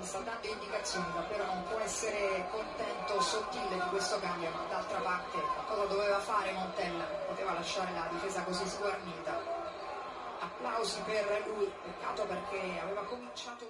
sta dando indicazioni, davvero non può essere contento Sottile di questo cambio, ma d'altra parte cosa doveva fare Montella, poteva lasciare la difesa così sguarnita. Applausi per lui, peccato perché aveva cominciato